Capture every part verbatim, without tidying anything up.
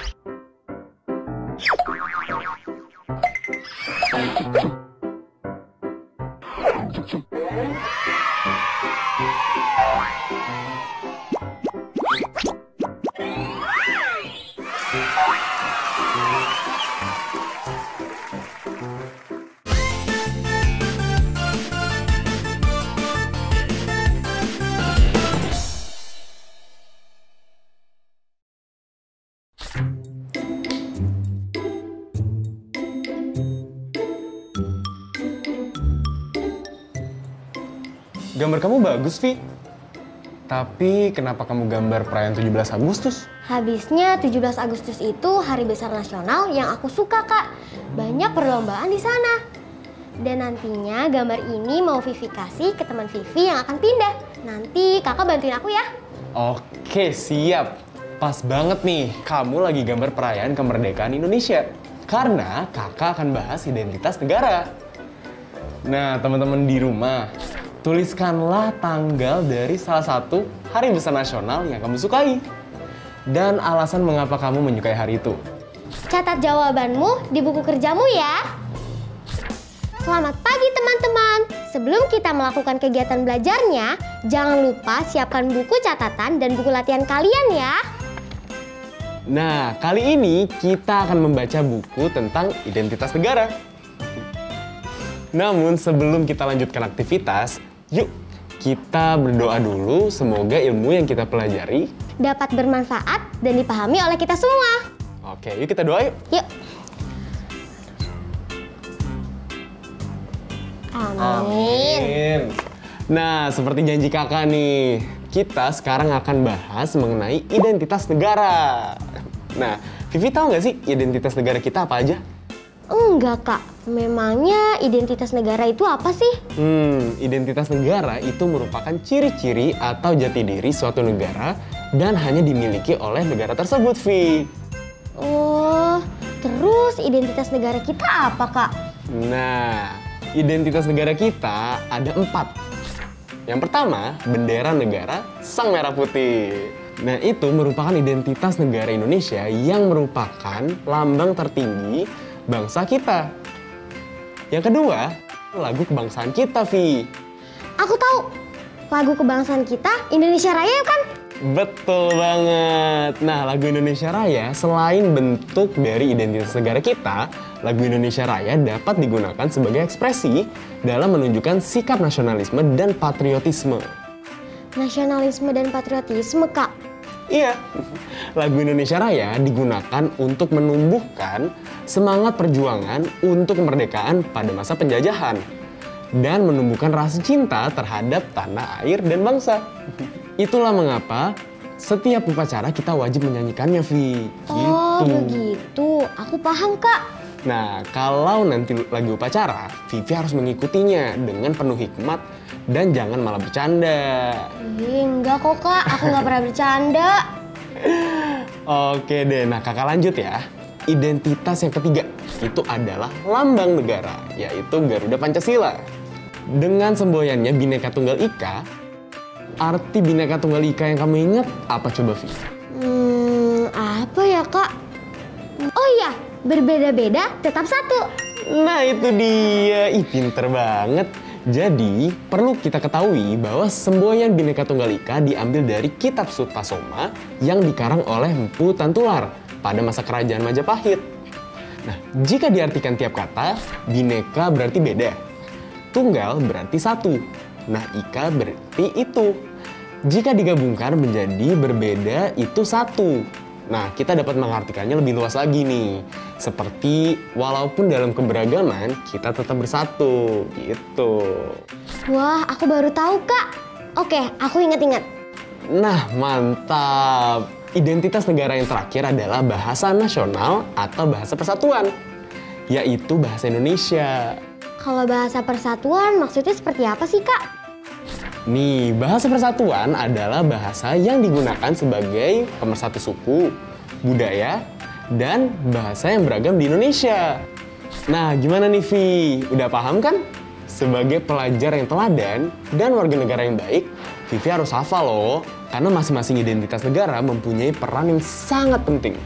Gambar kamu bagus, Vi. Tapi kenapa kamu gambar perayaan tujuh belas Agustus? Habisnya tujuh belas Agustus itu hari besar nasional yang aku suka, Kak. Banyak perlombaan di sana. Dan nantinya gambar ini mau Vivi kasih ke teman Vivi yang akan pindah. Nanti kakak bantuin aku ya. Oke, siap. Pas banget nih, kamu lagi gambar perayaan kemerdekaan Indonesia. Karena kakak akan bahas identitas negara. Nah, teman-teman di rumah, tuliskanlah tanggal dari salah satu hari besar nasional yang kamu sukai. Dan alasan mengapa kamu menyukai hari itu. Catat jawabanmu di buku kerjamu ya. Selamat pagi teman-teman. Sebelum kita melakukan kegiatan belajarnya, jangan lupa siapkan buku catatan dan buku latihan kalian ya. Nah, kali ini kita akan membaca buku tentang identitas negara. Namun sebelum kita lanjutkan aktivitas, yuk kita berdoa dulu semoga ilmu yang kita pelajari dapat bermanfaat dan dipahami oleh kita semua. Oke, yuk kita doa yuk. Yuk. Amin. Nah, seperti janji kakak nih, kita sekarang akan bahas mengenai identitas negara. Nah, Vivi tahu nggak sih identitas negara kita apa aja? Enggak, Kak. Memangnya identitas negara itu apa sih? Hmm, identitas negara itu merupakan ciri-ciri atau jati diri suatu negara dan hanya dimiliki oleh negara tersebut, Vi. Oh, terus identitas negara kita apa, Kak? Nah, identitas negara kita ada empat. Yang pertama, bendera negara Sang Merah Putih. Nah, itu merupakan identitas negara Indonesia yang merupakan lambang tertinggi bangsa kita. Yang kedua, lagu kebangsaan kita, Vi. Aku tahu. Lagu kebangsaan kita Indonesia Raya kan? Betul banget. Nah, lagu Indonesia Raya selain bentuk dari identitas negara kita, lagu Indonesia Raya dapat digunakan sebagai ekspresi dalam menunjukkan sikap nasionalisme dan patriotisme. Nasionalisme dan patriotisme, Kak? Iya, lagu Indonesia Raya digunakan untuk menumbuhkan semangat perjuangan untuk kemerdekaan pada masa penjajahan dan menumbuhkan rasa cinta terhadap tanah air dan bangsa. Itulah mengapa setiap upacara kita wajib menyanyikannya, Vi. Oh, gitu. begitu. Aku paham, Kak. Nah, kalau nanti lagi upacara, Vivi harus mengikutinya dengan penuh hikmat dan jangan malah bercanda. Ih, enggak kok, Kak. Aku nggak pernah bercanda. Oke deh, nah kakak lanjut ya. Identitas yang ketiga itu adalah lambang negara, yaitu Garuda Pancasila. Dengan semboyannya Bhinneka Tunggal Ika, arti Bhinneka Tunggal Ika yang kamu ingat apa coba, Vi? Hmm, apa ya, Kak? Oh iya, berbeda-beda tetap satu. Nah itu dia, ih pinter banget. Jadi perlu kita ketahui bahwa semboyan Bhinneka Tunggal Ika diambil dari kitab Sutasoma yang dikarang oleh Mpu Tantular pada masa kerajaan Majapahit. Nah, jika diartikan tiap kata, Bhinneka berarti beda, Tunggal berarti satu, nah Ika berarti itu. Jika digabungkan menjadi berbeda itu satu. Nah, kita dapat mengartikannya lebih luas lagi nih. Seperti walaupun dalam keberagaman, kita tetap bersatu, gitu. Wah, aku baru tahu, Kak. Oke, aku ingat-ingat. Nah, mantap. Identitas negara yang terakhir adalah bahasa nasional atau bahasa persatuan, yaitu bahasa Indonesia. Kalau bahasa persatuan maksudnya seperti apa sih, Kak? Nih, bahasa persatuan adalah bahasa yang digunakan sebagai pemersatu suku, budaya, dan bahasa yang beragam di Indonesia. Nah, gimana nih, Vi? Udah paham kan? Sebagai pelajar yang teladan dan warga negara yang baik, Vivi harus hafal loh, karena masing-masing identitas negara mempunyai peran yang sangat penting.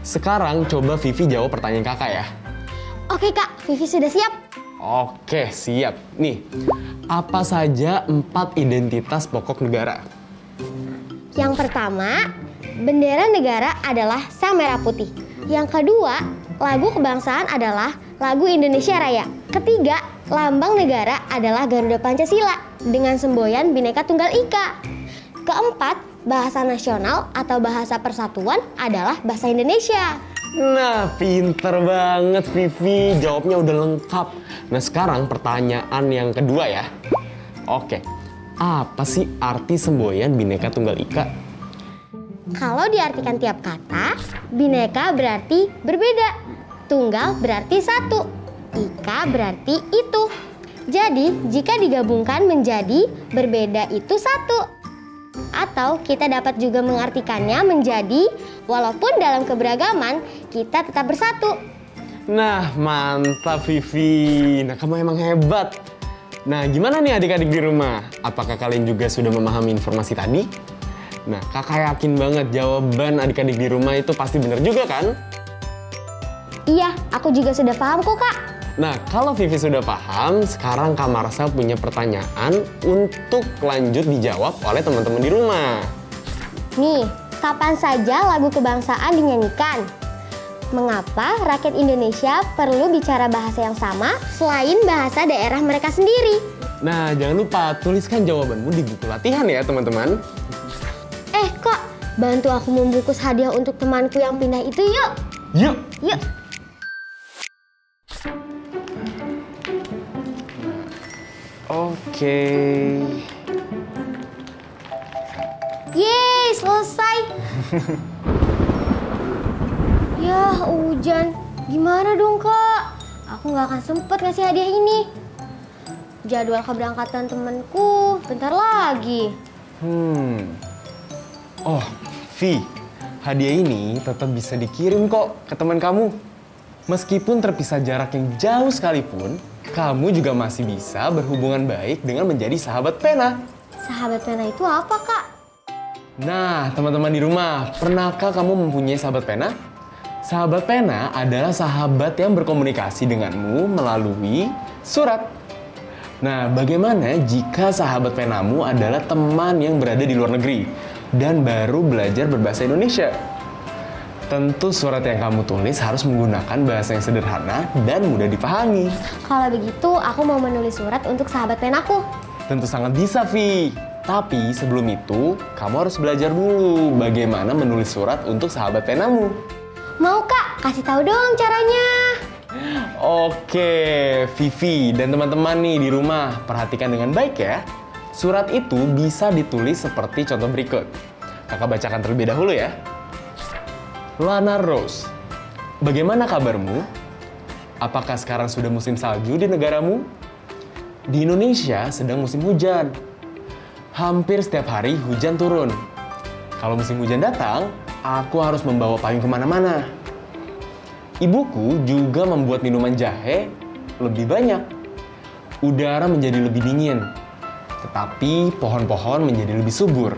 Sekarang coba Vivi jawab pertanyaan kakak ya. Oke Kak, Vivi sudah siap. Oke, siap. Nih, apa saja empat identitas pokok negara? Yang pertama, bendera negara adalah sang merah putih. Yang kedua, lagu kebangsaan adalah lagu Indonesia Raya. Ketiga, lambang negara adalah Garuda Pancasila dengan semboyan Bhinneka Tunggal Ika. Keempat, bahasa nasional atau bahasa persatuan adalah bahasa Indonesia. Nah, pinter banget Vivi, jawabnya udah lengkap. Nah, sekarang pertanyaan yang kedua ya. Oke, apa sih arti semboyan Bhinneka Tunggal Ika? Kalau diartikan tiap kata, Bhinneka berarti berbeda, Tunggal berarti satu, Ika berarti itu. Jadi, jika digabungkan menjadi berbeda itu satu. Atau kita dapat juga mengartikannya menjadi walaupun dalam keberagaman kita tetap bersatu. Nah, mantap Vivi. Nah, kamu emang hebat. Nah, gimana nih adik-adik di rumah? Apakah kalian juga sudah memahami informasi tadi? Nah, kakak yakin banget jawaban adik-adik di rumah itu pasti benar juga kan? Iya, aku juga sudah paham kok Kak. Nah, kalau Vivi sudah paham, sekarang Kak Marsha punya pertanyaan untuk lanjut dijawab oleh teman-teman di rumah. Nih, kapan saja lagu kebangsaan dinyanyikan? Mengapa rakyat Indonesia perlu bicara bahasa yang sama selain bahasa daerah mereka sendiri? Nah, jangan lupa tuliskan jawabanmu di buku latihan ya, teman-teman. Eh, kok bantu aku membungkus hadiah untuk temanku yang pindah itu yuk. Yuk! Yuk. Oke. Yeay, selesai. Yah, hujan. Gimana dong, Kak? Aku nggak akan sempet ngasih hadiah ini. Jadwal keberangkatan temanku bentar lagi. Hmm. Oh, Vi, hadiah ini tetap bisa dikirim kok ke teman kamu. Meskipun terpisah jarak yang jauh sekalipun, kamu juga masih bisa berhubungan baik dengan menjadi sahabat pena. Sahabat pena itu apa, Kak? Nah, teman-teman di rumah, pernahkah kamu mempunyai sahabat pena? Sahabat pena adalah sahabat yang berkomunikasi denganmu melalui surat. Nah, bagaimana jika sahabat penamu adalah teman yang berada di luar negeri dan baru belajar berbahasa Indonesia? Tentu surat yang kamu tulis harus menggunakan bahasa yang sederhana dan mudah dipahami. Kalau begitu, aku mau menulis surat untuk sahabat penaku. Tentu sangat bisa, Vi. Tapi sebelum itu, kamu harus belajar dulu bagaimana menulis surat untuk sahabat penamu. Mau, Kak? Kasih tahu dong caranya. Oke, Vivi dan teman-teman nih di rumah, perhatikan dengan baik ya. Surat itu bisa ditulis seperti contoh berikut. Kakak bacakan terlebih dahulu ya. Lana Rose, bagaimana kabarmu? Apakah sekarang sudah musim salju di negaramu? Di Indonesia sedang musim hujan. Hampir setiap hari hujan turun. Kalau musim hujan datang, aku harus membawa payung kemana-mana. Ibuku juga membuat minuman jahe lebih banyak. Udara menjadi lebih dingin, tetapi pohon-pohon menjadi lebih subur.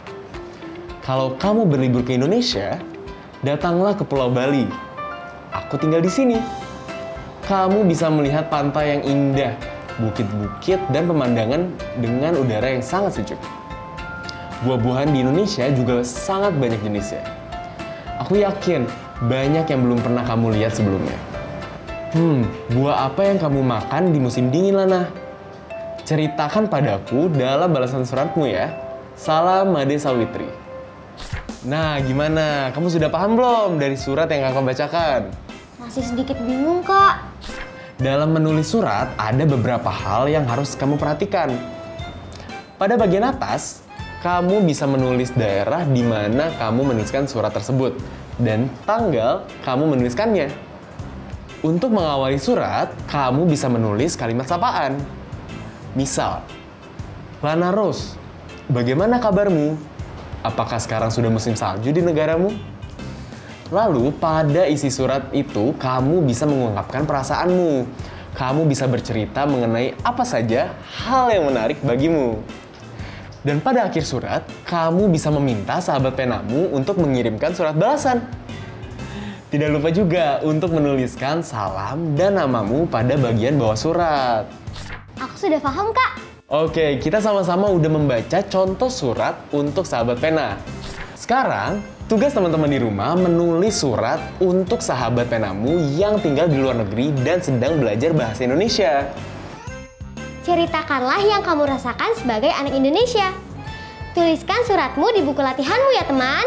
Kalau kamu berlibur ke Indonesia, datanglah ke Pulau Bali. Aku tinggal di sini. Kamu bisa melihat pantai yang indah, bukit-bukit, dan pemandangan dengan udara yang sangat sejuk. Buah-buahan di Indonesia juga sangat banyak jenisnya. Aku yakin banyak yang belum pernah kamu lihat sebelumnya. Hmm, buah apa yang kamu makan di musim dingin, Lana? Ceritakan padaku dalam balasan suratmu ya. Salam Made Sawitri. Nah, gimana? Kamu sudah paham belum dari surat yang kakak bacakan? Masih sedikit bingung, Kak. Dalam menulis surat, ada beberapa hal yang harus kamu perhatikan. Pada bagian atas, kamu bisa menulis daerah di mana kamu menuliskan surat tersebut dan tanggal kamu menuliskannya. Untuk mengawali surat, kamu bisa menulis kalimat sapaan. Misal, Lana Rose, bagaimana kabarmu? Apakah sekarang sudah musim salju di negaramu? Lalu, pada isi surat itu, kamu bisa mengungkapkan perasaanmu. Kamu bisa bercerita mengenai apa saja hal yang menarik bagimu. Dan pada akhir surat, kamu bisa meminta sahabat penamu untuk mengirimkan surat balasan. Tidak lupa juga untuk menuliskan salam dan namamu pada bagian bawah surat. Aku sudah paham, Kak. Oke, kita sama-sama udah membaca contoh surat untuk sahabat pena. Sekarang, tugas teman-teman di rumah menulis surat untuk sahabat penamu yang tinggal di luar negeri dan sedang belajar bahasa Indonesia. Ceritakanlah yang kamu rasakan sebagai anak Indonesia. Tuliskan suratmu di buku latihanmu ya, teman.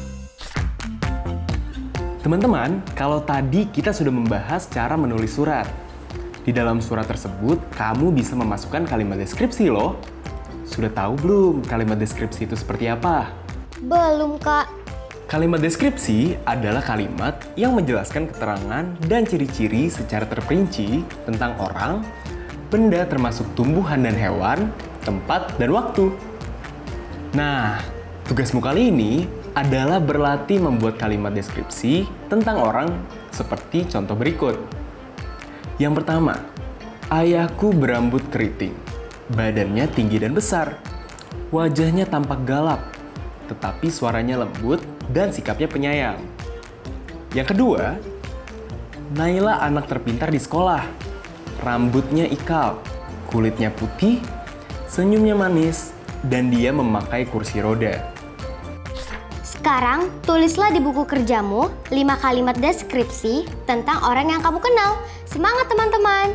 Teman-teman, kalau tadi kita sudah membahas cara menulis surat. Di dalam surat tersebut, kamu bisa memasukkan kalimat deskripsi loh. Sudah tahu belum kalimat deskripsi itu seperti apa? Belum, Kak. Kalimat deskripsi adalah kalimat yang menjelaskan keterangan dan ciri-ciri secara terperinci tentang orang, benda termasuk tumbuhan dan hewan, tempat, dan waktu. Nah, tugasmu kali ini adalah berlatih membuat kalimat deskripsi tentang orang seperti contoh berikut. Yang pertama, ayahku berambut keriting, badannya tinggi dan besar, wajahnya tampak galak, tetapi suaranya lembut dan sikapnya penyayang. Yang kedua, Naila anak terpintar di sekolah, rambutnya ikal, kulitnya putih, senyumnya manis, dan dia memakai kursi roda. Sekarang, tulislah di buku kerjamu lima kalimat deskripsi tentang orang yang kamu kenal. Semangat, teman-teman!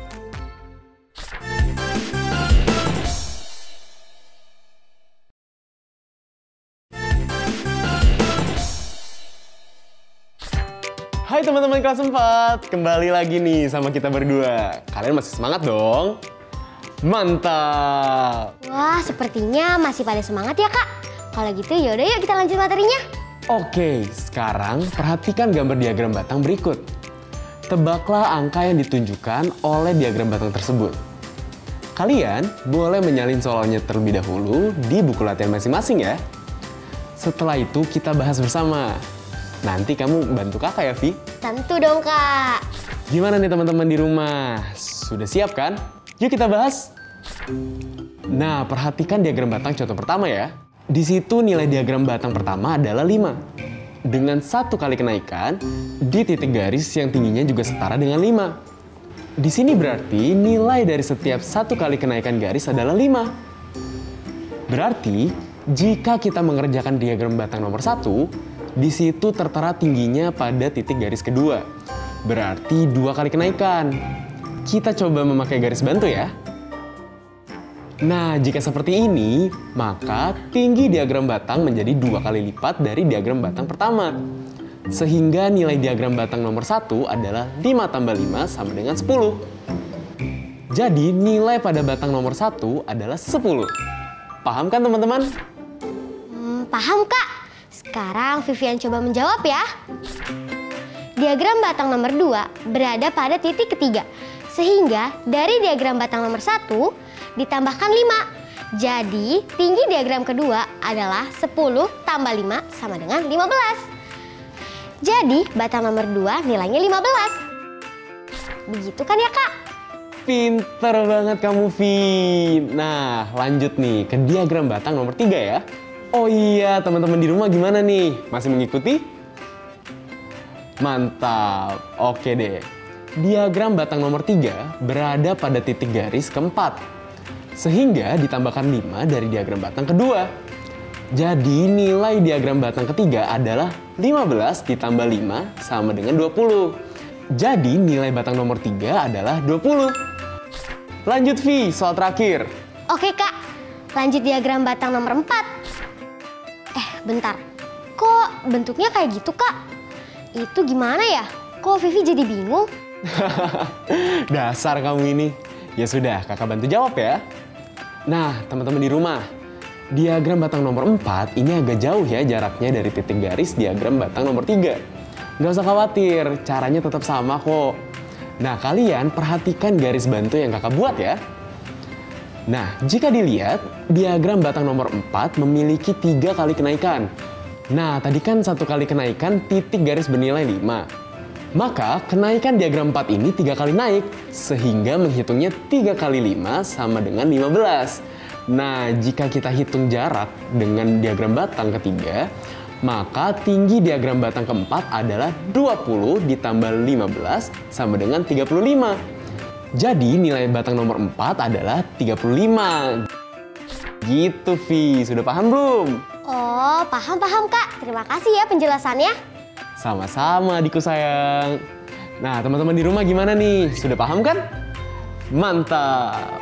Hai teman-teman kelas empat, kembali lagi nih sama kita berdua. Kalian masih semangat dong? Mantap! Wah, sepertinya masih pada semangat ya, Kak. Kalau gitu yaudah yuk kita lanjut materinya. Oke, sekarang perhatikan gambar diagram batang berikut. Tebaklah angka yang ditunjukkan oleh diagram batang tersebut. Kalian boleh menyalin soalnya terlebih dahulu di buku latihan masing-masing ya. Setelah itu kita bahas bersama. Nanti kamu bantu kakak ya, Vi? Tentu dong, Kak. Gimana nih teman-teman di rumah? Sudah siap kan? Yuk kita bahas. Nah, perhatikan diagram batang contoh pertama ya. Di situ nilai diagram batang pertama adalah lima. Dengan satu kali kenaikan, di titik garis yang tingginya juga setara dengan lima. Di sini berarti nilai dari setiap satu kali kenaikan garis adalah lima. Berarti, jika kita mengerjakan diagram batang nomor satu, di situ tertera tingginya pada titik garis kedua. Berarti dua kali kenaikan. Kita coba memakai garis bantu ya. Nah, jika seperti ini, maka tinggi diagram batang menjadi dua kali lipat dari diagram batang pertama. Sehingga nilai diagram batang nomor satu adalah lima tambah lima sama dengan sepuluh. Jadi, nilai pada batang nomor satu adalah sepuluh. Paham kan teman-teman? Hmm, paham, Kak. Sekarang Vivian coba menjawab ya. Diagram batang nomor dua berada pada titik ketiga. Sehingga dari diagram batang nomor satu ditambahkan lima. Jadi tinggi diagram kedua adalah sepuluh tambah lima sama dengan lima belas. Jadi batang nomor dua nilainya lima belas. Begitu kan ya, Kak? Pinter banget kamu, Vi. Nah, lanjut nih ke diagram batang nomor tiga ya. Oh iya, teman-teman di rumah gimana nih? Masih mengikuti? Mantap. Oke deh. Diagram batang nomor tiga berada pada titik garis keempat. Sehingga ditambahkan lima dari diagram batang kedua. Jadi nilai diagram batang ketiga adalah lima belas ditambah lima sama dengan dua puluh. Jadi nilai batang nomor tiga adalah dua puluh. Lanjut, Vi, soal terakhir. Oke, Kak. Lanjut diagram batang nomor empat. Eh, bentar. Kok bentuknya kayak gitu, Kak? Itu gimana ya? Kok Vivi jadi bingung? Dasar kamu ini. Ya sudah, kakak bantu jawab ya. Nah, teman-teman di rumah, diagram batang nomor empat ini agak jauh ya jaraknya dari titik garis diagram batang nomor tiga. Nggak usah khawatir, caranya tetap sama kok. Nah, kalian perhatikan garis bantu yang kakak buat ya. Nah, jika dilihat, diagram batang nomor empat memiliki tiga kali kenaikan. Nah, tadi kan satu kali kenaikan titik garis bernilai lima. Maka, kenaikan diagram empat ini tiga kali naik, sehingga menghitungnya tiga kali lima sama dengan lima belas. Nah, jika kita hitung jarak dengan diagram batang ketiga, Maka tinggi diagram batang keempat adalah dua puluh ditambah lima belas sama dengan tiga puluh lima. Jadi nilai batang nomor empat adalah tiga puluh lima. Gitu, Vi. Sudah paham belum? Oh, paham-paham Kak. Terima kasih ya penjelasannya. Sama-sama adikku sayang. Nah, teman-teman di rumah gimana nih? Sudah paham kan? Mantap!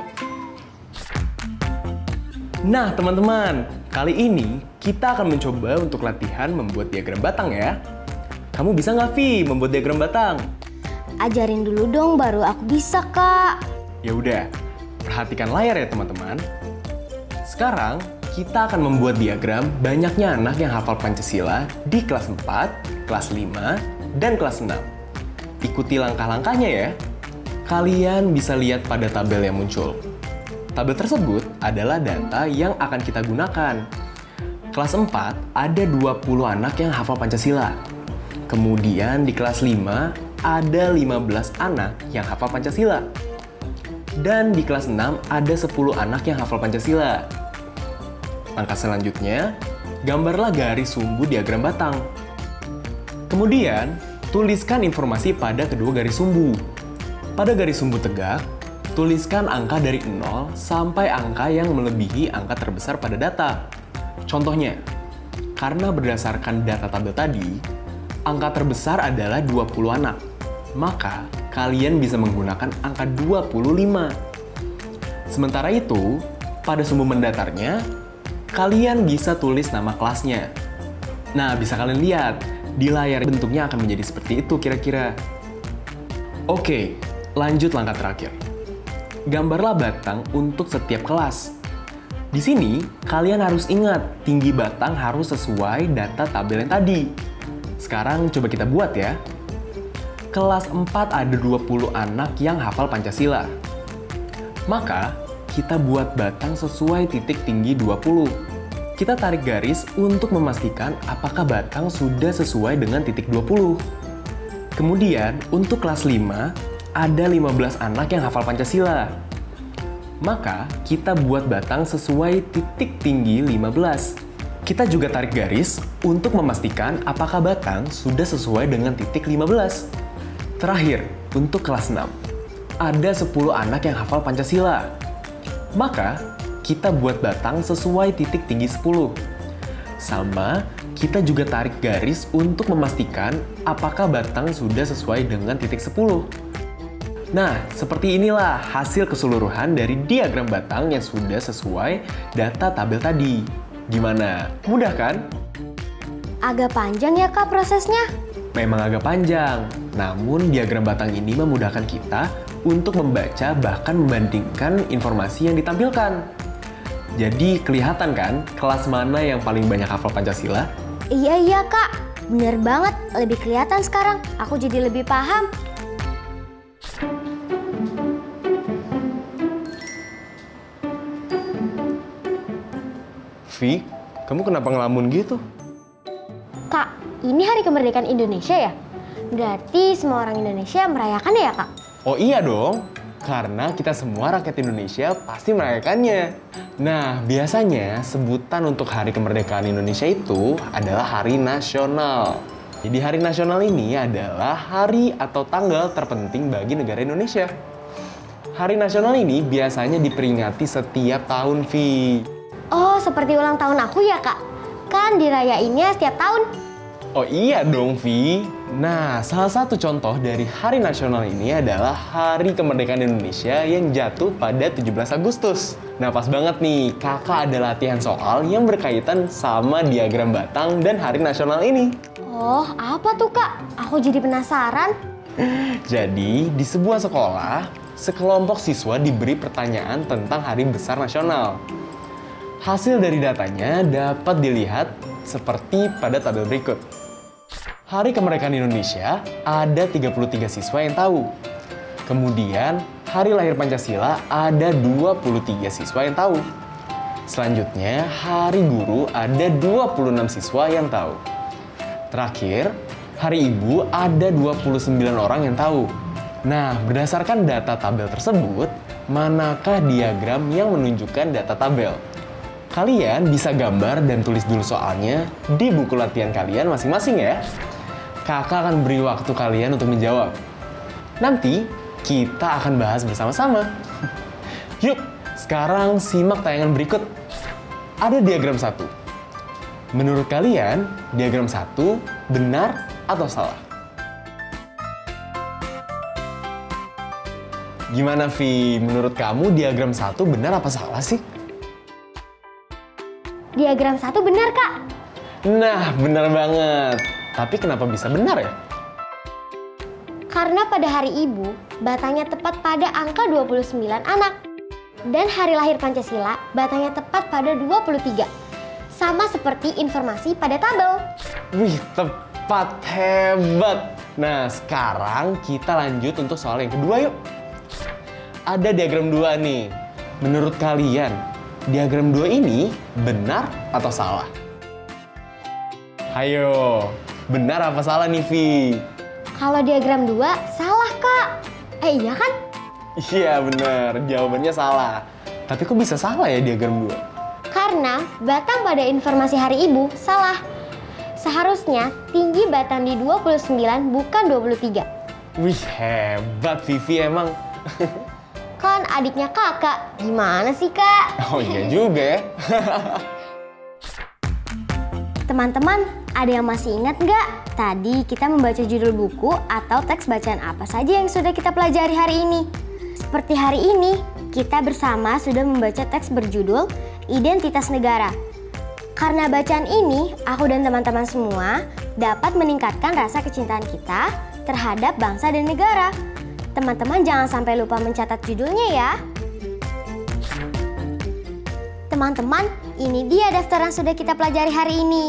Nah, teman-teman, kali ini kita akan mencoba untuk latihan membuat diagram batang ya. Kamu bisa nggak, Vi, membuat diagram batang? Ajarin dulu dong, baru aku bisa, Kak. Ya udah, perhatikan layar ya, teman-teman. Sekarang, kita akan membuat diagram banyaknya anak yang hafal Pancasila di kelas empat, kelas lima, dan kelas enam. Ikuti langkah-langkahnya ya. Kalian bisa lihat pada tabel yang muncul. Tabel tersebut adalah data yang akan kita gunakan. Kelas empat ada dua puluh anak yang hafal Pancasila. Kemudian di kelas lima ada lima belas anak yang hafal Pancasila. Dan di kelas enam ada sepuluh anak yang hafal Pancasila. Langkah selanjutnya, gambarlah garis sumbu diagram batang. Kemudian, tuliskan informasi pada kedua garis sumbu. Pada garis sumbu tegak, tuliskan angka dari nol sampai angka yang melebihi angka terbesar pada data. Contohnya, karena berdasarkan data tabel tadi, angka terbesar adalah dua puluh anak. Maka, kalian bisa menggunakan angka dua puluh lima. Sementara itu, pada sumbu mendatarnya, kalian bisa tulis nama kelasnya. Nah, bisa kalian lihat, di layar bentuknya akan menjadi seperti itu kira-kira. Oke, lanjut langkah terakhir. Gambarlah batang untuk setiap kelas. Di sini, kalian harus ingat, tinggi batang harus sesuai data tabel yang tadi. Sekarang coba kita buat ya. Kelas empat ada dua puluh anak yang hafal Pancasila. Maka, kita buat batang sesuai titik tinggi dua puluh. Kita tarik garis untuk memastikan apakah batang sudah sesuai dengan titik dua puluh. Kemudian, untuk kelas lima, ada lima belas anak yang hafal Pancasila. Maka, kita buat batang sesuai titik tinggi lima belas. Kita juga tarik garis untuk memastikan apakah batang sudah sesuai dengan titik lima belas. Terakhir, untuk kelas enam, ada sepuluh anak yang hafal Pancasila. Maka, kita buat batang sesuai titik tinggi sepuluh. Sama, kita juga tarik garis untuk memastikan apakah batang sudah sesuai dengan titik sepuluh. Nah, seperti inilah hasil keseluruhan dari diagram batang yang sudah sesuai data tabel tadi. Gimana? Mudah kan? Agak panjang ya Kak prosesnya? Memang agak panjang, namun diagram batang ini memudahkan kita untuk membaca bahkan membandingkan informasi yang ditampilkan. Jadi kelihatan kan kelas mana yang paling banyak hafal Pancasila? Iya iya Kak, bener banget, lebih kelihatan sekarang. Aku jadi lebih paham. Vi, kamu kenapa ngelamun gitu? Kak, ini hari kemerdekaan Indonesia ya? Berarti semua orang Indonesia merayakan ya Kak? Oh iya dong, karena kita semua rakyat Indonesia pasti merayakannya. Nah, biasanya sebutan untuk Hari Kemerdekaan Indonesia itu adalah Hari Nasional. Jadi Hari Nasional ini adalah hari atau tanggal terpenting bagi negara Indonesia. Hari Nasional ini biasanya diperingati setiap tahun, Vi. Oh, seperti ulang tahun aku ya Kak? Kan dirayainnya setiap tahun. Oh iya dong, Vi. Nah, salah satu contoh dari Hari Nasional ini adalah Hari Kemerdekaan Indonesia yang jatuh pada tujuh belas Agustus. Nah, pas banget nih, kakak ada latihan soal yang berkaitan sama diagram batang dan Hari Nasional ini. Oh, apa tuh Kak? Aku jadi penasaran. Jadi, di sebuah sekolah, sekelompok siswa diberi pertanyaan tentang Hari Besar Nasional. Hasil dari datanya dapat dilihat seperti pada tabel berikut. Hari Kemerdekaan Indonesia ada tiga puluh tiga siswa yang tahu. Kemudian, Hari Lahir Pancasila ada dua puluh tiga siswa yang tahu. Selanjutnya, Hari Guru ada dua puluh enam siswa yang tahu. Terakhir, Hari Ibu ada dua puluh sembilan orang yang tahu. Nah, berdasarkan data tabel tersebut, manakah diagram yang menunjukkan data tabel? Kalian bisa gambar dan tulis dulu soalnya di buku latihan kalian masing-masing ya. Kakak akan beri waktu kalian untuk menjawab. Nanti kita akan bahas bersama-sama. Yuk, sekarang simak tayangan berikut. Ada diagram satu. Menurut kalian, diagram satu benar atau salah? Gimana, Vi? Menurut kamu diagram satu benar apa salah sih? Diagram satu benar, Kak. Nah, benar banget. Tapi kenapa bisa benar ya? Karena pada hari ibu, batangnya tepat pada angka dua puluh sembilan anak. Dan hari lahir Pancasila, batangnya tepat pada dua puluh tiga. Sama seperti informasi pada tabel. Wih, tepat, hebat. Nah, sekarang kita lanjut untuk soal yang kedua yuk. Ada diagram dua nih. Menurut kalian, diagram dua ini benar atau salah? Ayo, benar apa salah nih, Vi? Kalau diagram dua, salah, Kak. Eh, iya kan? Iya, benar. Jawabannya salah. Tapi kok bisa salah ya diagram dua? Karena batang pada informasi hari ibu salah. Seharusnya tinggi batang di dua puluh sembilan bukan dua puluh tiga. Wih, hebat Vivi emang. Kan adiknya kakak. Gimana sih, Kak? Oh iya juga ya. Teman-teman, ada yang masih ingat nggak? Tadi kita membaca judul buku atau teks bacaan apa saja yang sudah kita pelajari hari ini. Seperti hari ini, kita bersama sudah membaca teks berjudul Identitas Negara. Karena bacaan ini, aku dan teman-teman semua dapat meningkatkan rasa kecintaan kita terhadap bangsa dan negara. Teman-teman jangan sampai lupa mencatat judulnya ya. Teman-teman, ini dia daftar yang sudah kita pelajari hari ini.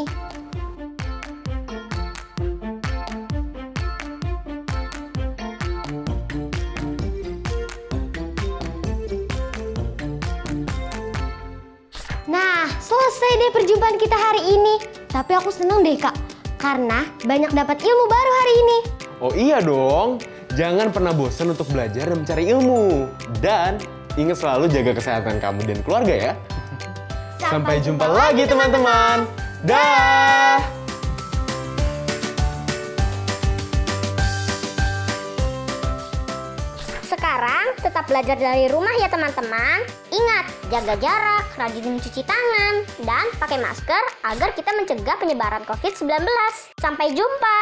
Nah, selesai deh perjumpaan kita hari ini. Tapi aku seneng deh, Kak, karena banyak dapat ilmu baru hari ini. Oh iya dong. Jangan pernah bosan untuk belajar dan mencari ilmu. Dan ingat selalu jaga kesehatan kamu dan keluarga ya. Sampai, Sampai jumpa lagi teman-teman. Dah. Sekarang tetap belajar dari rumah ya teman-teman. Ingat, jaga jarak, rajin mencuci tangan, dan pakai masker agar kita mencegah penyebaran covid sembilan belas. Sampai jumpa.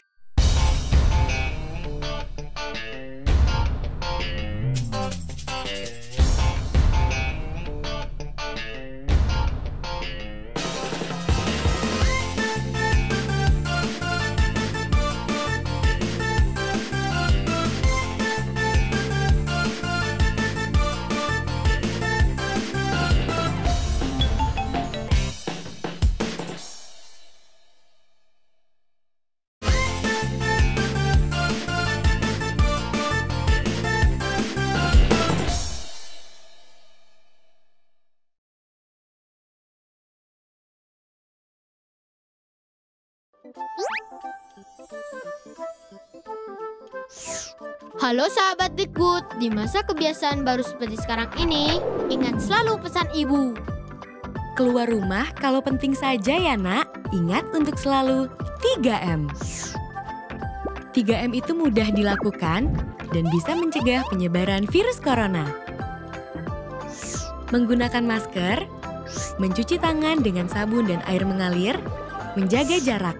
Halo sahabat Dikbud, di masa kebiasaan baru seperti sekarang ini, ingat selalu pesan ibu. Keluar rumah kalau penting saja ya nak, ingat untuk selalu tiga M. tiga M itu mudah dilakukan dan bisa mencegah penyebaran virus corona. Menggunakan masker, mencuci tangan dengan sabun dan air mengalir, menjaga jarak.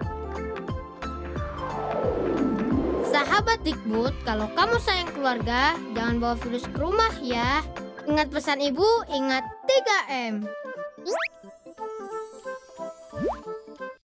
Sahabat Dikbud, kalau kamu sayang keluarga, jangan bawa virus ke rumah ya. Ingat pesan ibu, ingat tiga M.